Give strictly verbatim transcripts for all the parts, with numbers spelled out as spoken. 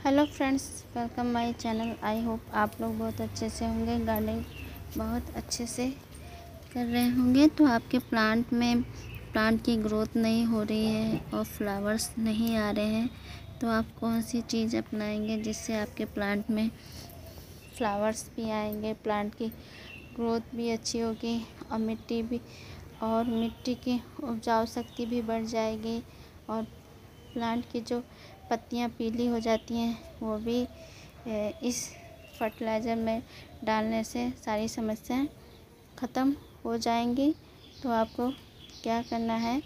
Hello friends, welcome my channel. I hope आप लोग बहुत अच्छे से होंगे, गार्डनिंग बहुत अच्छे से कर रहे होंगे। तो आपके प्लांट में प्लांट की ग्रोथ नहीं हो रही है और फ्लावर्स नहीं आ रहे हैं, तो आप कौन सी चीज़ अपनाएंगे जिससे आपके प्लांट में फ्लावर्स भी आएंगे, प्लांट की ग्रोथ भी अच्छी होगी और मिट्टी भी और मिट्टी की उपजाऊ शक्ति भी बढ़ जाएगी और प्लांट की जो पत्तियां पीली हो जाती हैं वो भी इस फर्टिलाइज़र में डालने से सारी समस्याएं ख़त्म हो जाएंगी। तो आपको क्या करना है,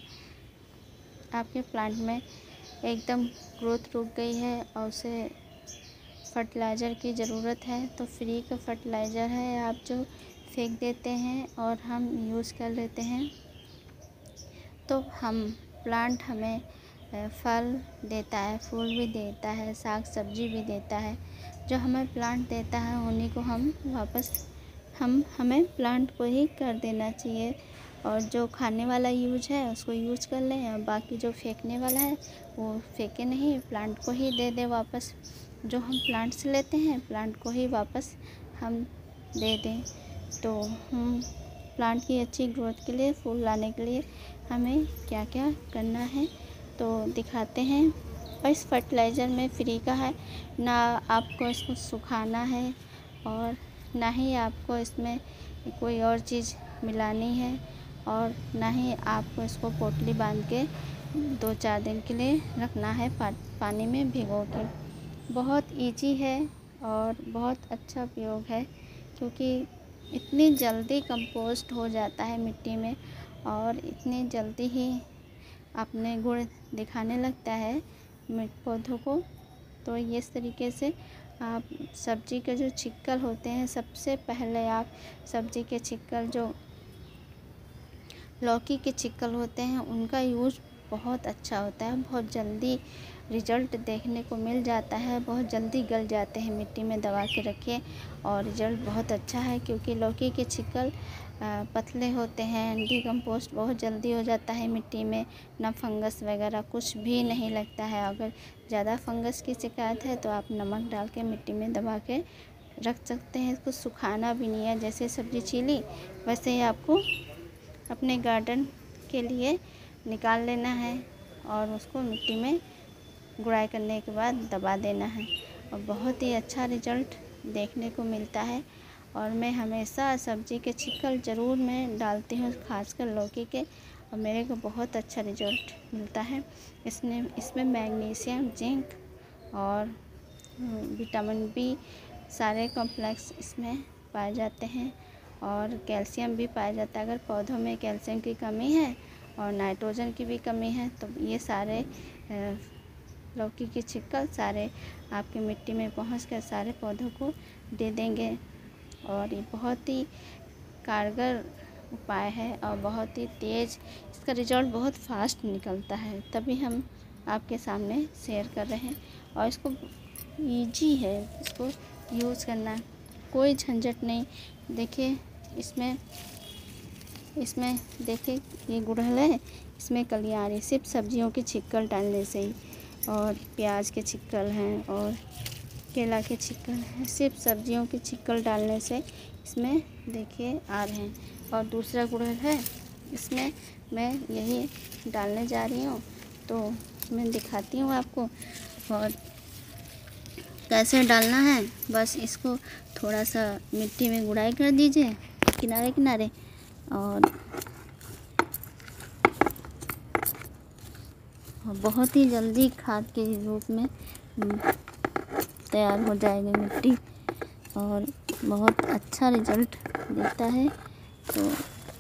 आपके प्लांट में एकदम ग्रोथ रुक गई है और उसे फर्टिलाइज़र की ज़रूरत है, तो फ्री का फर्टिलाइज़र है, आप जो फेंक देते हैं और हम यूज़ कर लेते हैं। तो हम प्लांट हमें फल देता है, फूल भी देता है, साग सब्जी भी देता है। जो हमें प्लांट देता है उन्हीं को हम वापस हम हमें प्लांट को ही कर देना चाहिए, और जो खाने वाला यूज है उसको यूज कर लें और बाकी जो फेंकने वाला है वो फेंके नहीं, प्लांट को ही दे दे वापस। जो हम प्लांट से लेते हैं प्लांट को ही वापस हम दे दें। तो हम प्लांट की अच्छी ग्रोथ के लिए, फूल लाने के लिए हमें क्या क्या करना है तो दिखाते हैं। और इस फर्टिलाइज़र में फ्री का है, ना आपको इसको सुखाना है और ना ही आपको इसमें कोई और चीज़ मिलानी है, और ना ही आपको इसको पोटली बांध के दो चार दिन के लिए रखना है पा, पानी में भिगो के। बहुत इजी है और बहुत अच्छा उपयोग है, क्योंकि इतनी जल्दी कंपोस्ट हो जाता है मिट्टी में और इतनी जल्दी ही अपने गुण दिखाने लगता है पौधों को। तो इस तरीके से आप सब्जी के जो छिक्कल होते हैं, सबसे पहले आप सब्जी के छिक्कल, जो लौकी के छिक्कल होते हैं, उनका यूज़ बहुत अच्छा होता है। बहुत जल्दी रिज़ल्ट देखने को मिल जाता है, बहुत जल्दी गल जाते हैं। मिट्टी में दबा के रखिए और रिज़ल्ट बहुत अच्छा है, क्योंकि लौकी के छिक्कल पतले होते हैं, डिकम्पोस्ट बहुत जल्दी हो जाता है मिट्टी में, ना फंगस वगैरह कुछ भी नहीं लगता है। अगर ज़्यादा फंगस की शिकायत है तो आप नमक डाल के मिट्टी में दबा के रख सकते हैं। इसको सुखाना भी नहीं है, जैसे सब्ज़ी छीली वैसे ही आपको अपने गार्डन के लिए निकाल लेना है और उसको मिट्टी में गुड़ाई करने के बाद दबा देना है, और बहुत ही अच्छा रिज़ल्ट देखने को मिलता है। और मैं हमेशा सब्ज़ी के छिक्कल ज़रूर मैं डालती हूँ, खासकर लौकी के, और मेरे को बहुत अच्छा रिज़ल्ट मिलता है। इसमें इसमें मैग्नीशियम, जिंक और विटामिन बी सारे कॉम्प्लेक्स इसमें पाए जाते हैं, और कैल्शियम भी पाया जाता है। अगर पौधों में कैल्शियम की कमी है और नाइट्रोजन की भी कमी है तो ये सारे लौकी की छिक्कल सारे आपकी मिट्टी में पहुँच कर सारे पौधों को दे देंगे। और ये बहुत ही कारगर उपाय है और बहुत ही तेज़, इसका रिज़ल्ट बहुत फास्ट निकलता है, तभी हम आपके सामने शेयर कर रहे हैं। और इसको ईजी है, इसको यूज़ करना, कोई झंझट नहीं। देखिए इसमें इसमें देखिए ये गुड़हल है, इसमें कलियां आ रही, सिर्फ सब्जियों की छिक्कल डालने से ही, और प्याज के छिक्कल हैं और केला के छिक्कल हैं, सिर्फ सब्जियों की छिक्कल डालने से इसमें देखिए आ रहे हैं। और दूसरा गुड़हल है, इसमें मैं यही डालने जा रही हूँ, तो मैं दिखाती हूँ आपको और कैसे डालना है। बस इसको थोड़ा सा मिट्टी में गुड़ाई कर दीजिए किनारे किनारे, और बहुत ही जल्दी खाद के रूप में तैयार हो जाएगी मिट्टी और बहुत अच्छा रिज़ल्ट देता है। तो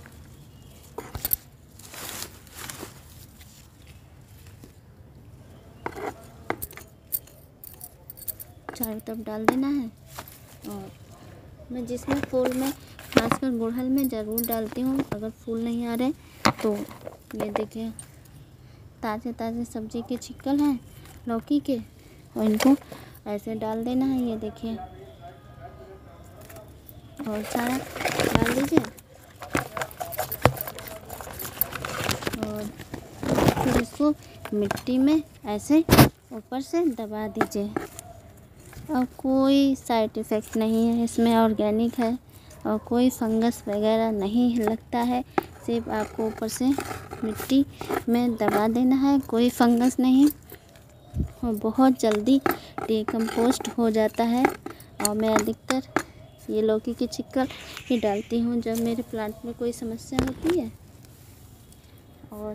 चारों तरफ डाल देना है। और मैं जिसमें फूल में, खासकर गुड़हल में ज़रूर डालती हूँ। अगर फूल नहीं आ रहे तो ये देखिए ताज़े ताज़े सब्ज़ी के छिक्कल हैं लौकी के, और इनको ऐसे डाल देना है। ये देखिए और सारा डाल दीजिए और फिर इसको मिट्टी में ऐसे ऊपर से दबा दीजिए। और कोई साइड इफ़ेक्ट नहीं है इसमें, ऑर्गेनिक है और कोई फंगस वगैरह नहीं लगता है। सिर्फ आपको ऊपर से मिट्टी में दबा देना है, कोई फंगस नहीं और बहुत जल्दी डिकम्पोस्ट हो जाता है। और मैं अधिकतर ये लौकी की छिक्कल ही डालती हूँ जब मेरे प्लांट में कोई समस्या होती है। और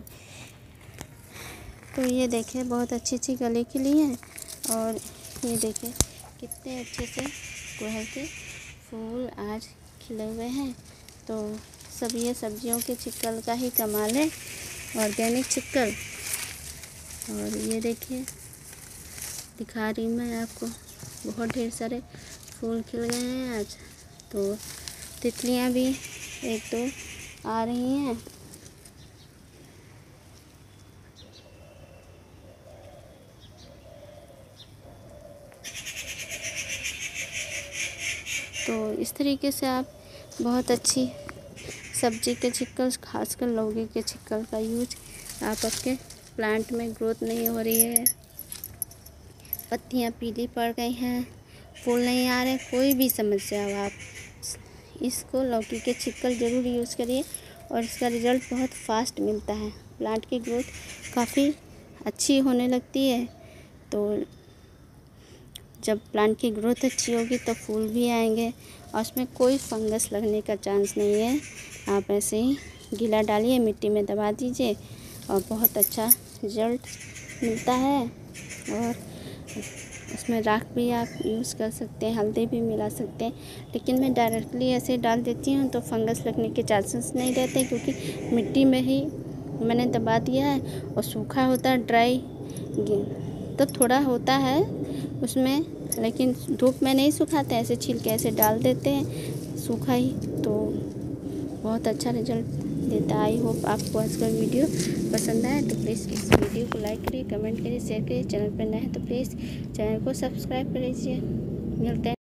तो ये देखिए बहुत अच्छी अच्छी कली खिली है और ये देखिए कितने अच्छे से गुड़हल के फूल आज खिले हुए हैं। तो सब ये सब्जियों के छिक्कल का ही कमाल है, ऑर्गेनिक छिक्कल। और ये देखिए दिखा रही हूँ मैं आपको, बहुत ढेर सारे फूल खिल गए हैं आज। तो तितलियाँ भी एक दो आ रही हैं। तो इस तरीके से आप बहुत अच्छी सब्जी के छिक्कल, खासकर लौकी के छिक्कल का यूज आप आपके प्लांट में ग्रोथ नहीं हो रही है, पत्तियां पीली पड़ गई हैं, फूल नहीं आ रहे, कोई भी समस्या हो, आप इसको लौकी के छिक्कल ज़रूर यूज़ करिए और इसका रिज़ल्ट बहुत फास्ट मिलता है। प्लांट की ग्रोथ काफ़ी अच्छी होने लगती है। तो जब प्लांट की ग्रोथ अच्छी होगी तो फूल भी आएंगे और उसमें कोई फंगस लगने का चांस नहीं है। आप ऐसे ही गीला डालिए, मिट्टी में दबा दीजिए और बहुत अच्छा रिजल्ट मिलता है। और उसमें राख भी आप यूज़ कर सकते हैं, हल्दी भी मिला सकते हैं, लेकिन मैं डायरेक्टली ऐसे डाल देती हूँ तो फंगस लगने के चांसेस नहीं रहते, क्योंकि मिट्टी में ही मैंने दबा दिया है और सूखा होता है, ड्राई तो थोड़ा होता है उसमें, लेकिन धूप में नहीं सुखाते, ऐसे छिलके ऐसे डाल देते हैं सूखा ही, तो बहुत अच्छा रिजल्ट देता है। आई होप आपको आज का वीडियो पसंद आए तो प्लीज़ इस वीडियो को लाइक करिए, कमेंट करिए, शेयर करिए। चैनल पर नए हैं तो प्लीज़ चैनल को सब्सक्राइब कर लीजिए। मिलते हैं।